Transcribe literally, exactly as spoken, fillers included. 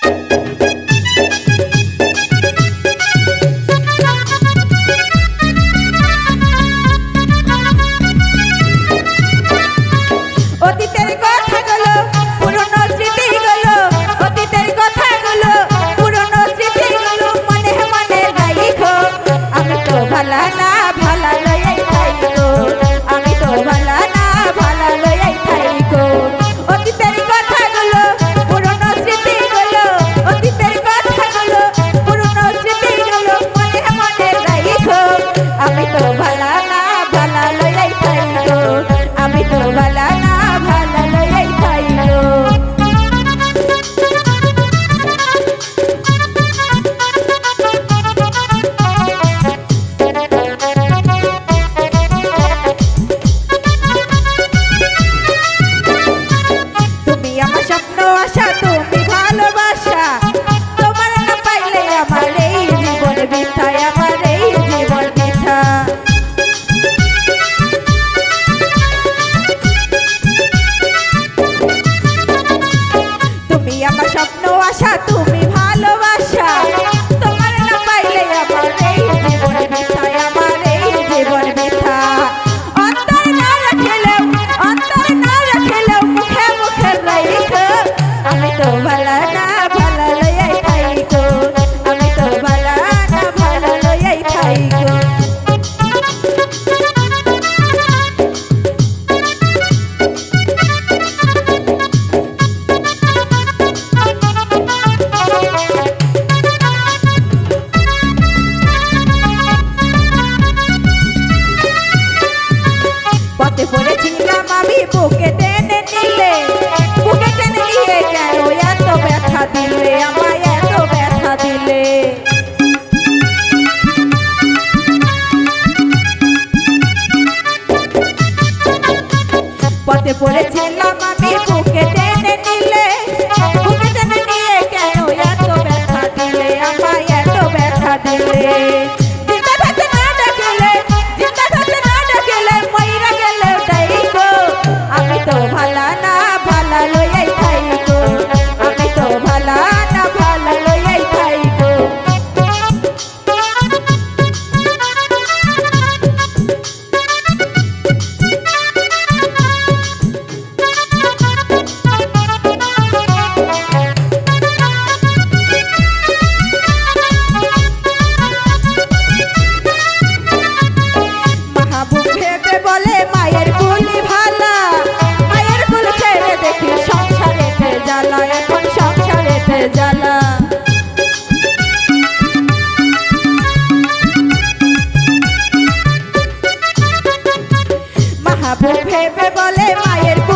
পথে পড়েছিলাম আমি বুকে টেনে নিলে বুকে টেনে নিয়ে কেন এত ব্যথা দিলে আমায় এত ব্যথা দিলে জিন্দা থাকতে না ডাকলে জিন্দা থাকতে না ডাকলে মইরা গেলে ডাইকো আমি তো ভালা না ভালা লইয়াই থাইকো আমি তো ভালা না ভালা লইয়াই থাইকো জ্বালা মাহবুব ভেবে বলে মায়ের